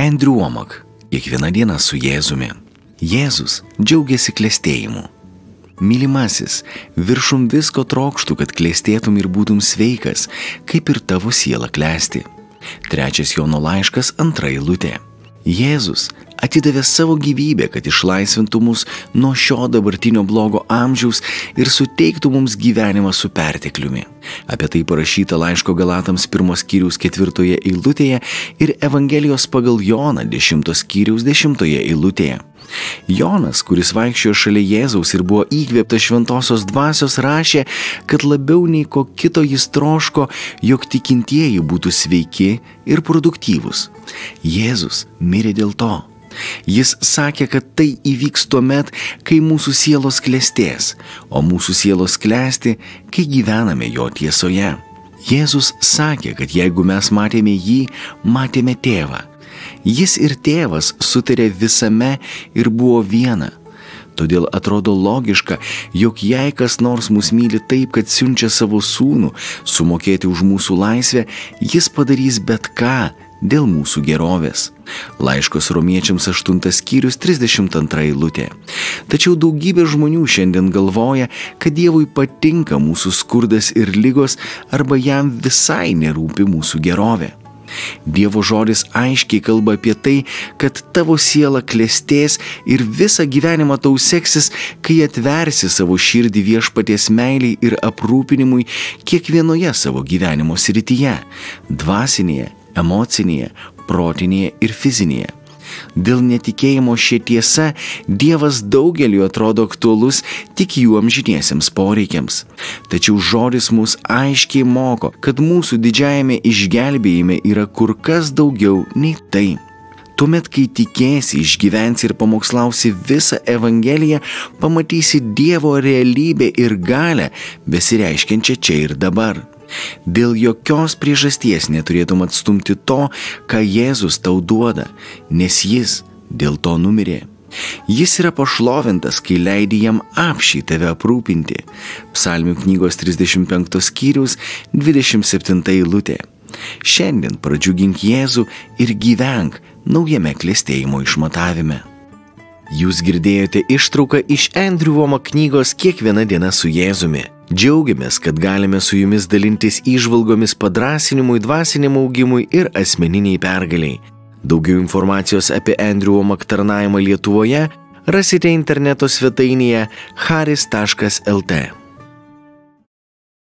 Andrew Wommack. Kiekvieną dieną su Jėzumi. Jėzus džiaugiasi klestėjimu. Mylimasis, viršum visko trokštų, kad klestėtum ir būtum sveikas, kaip ir tavo siela klesti. 3 Jono laiškas 2 eilutė. Jėzus atidavė savo gyvybę, kad išlaisvintų mus nuo šio dabartinio blogo amžiaus ir suteiktų mums gyvenimą su pertekliumi. Apie tai parašyta laiško Galatams 1 skyriaus 4 eilutėje ir Evangelijos pagal Joną 10 skyriaus 10 eilutėje. Jonas, kuris vaikščiojo šalia Jėzaus ir buvo įkvėptas šventosios dvasios, rašė, kad labiau nei ko kito jis troško, jog tikintieji būtų sveiki ir produktyvūs. Jėzus mirė dėl to. Jis sakė, kad tai įvyks tuomet, kai mūsų sielos klestės, o mūsų sielos klesti, kai gyvename jo tiesoje. Jėzus sakė, kad jeigu mes matėme jį, matėme tėvą. Jis ir tėvas sutarė visame ir buvo viena. Todėl atrodo logiška, jog jei kas nors mus myli taip, kad siunčia savo sūnų sumokėti už mūsų laisvę, jis padarys bet ką dėl mūsų gerovės. Laiškos Romiečiams 8 skyrius 32 eilutė. Tačiau daugybė žmonių šiandien galvoja, kad Dievui patinka mūsų skurdas ir ligos arba jam visai nerūpi mūsų gerovė. Dievo žodis aiškiai kalba apie tai, kad tavo siela klestės ir visą gyvenimą tau seksis, kai atversi savo širdį Viešpaties meiliai ir aprūpinimui kiekvienoje savo gyvenimo srityje – dvasinėje, emocinėje, protinėje ir fizinėje. Dėl netikėjimo šia tiesa Dievas daugeliu atrodo aktualus tik jų amžiniesiems poreikiams. Tačiau žodis mus aiškiai moko, kad mūsų didžiajame išgelbėjime yra kur kas daugiau nei tai. Tuomet, kai tikėsi, išgyvensi ir pamokslausi visą Evangeliją, pamatysi Dievo realybę ir galią, besireiškiančią čia ir dabar. Dėl jokios priežasties neturėtum atstumti to, ką Jėzus tau duoda, nes jis dėl to numirė. Jis yra pašlovintas, kai leidi jam apšiai tave aprūpinti. Psalmių knygos 35 skyrius 27 eilutė. Šiandien pradžiugink Jėzų ir gyvenk naujame klestėjimo išmatavime. Jūs girdėjote ištrauką iš Andrew Wommack knygos Kiekviena diena su Jėzumi. Džiaugiamės, kad galime su jumis dalintis įžvalgomis padrąsinimui, dvasiniam augimui ir asmeniniai pergaliai. Daugiau informacijos apie Andrew Wommack tarnavimą Lietuvoje rasite interneto svetainėje haris.lt.